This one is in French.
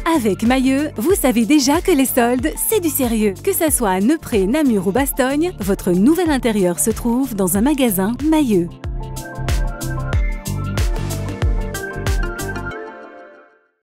Avec Mailleux, vous savez déjà que les soldes, c'est du sérieux. Que ça soit à Neupré, Namur ou Bastogne, votre nouvel intérieur se trouve dans un magasin Mailleux.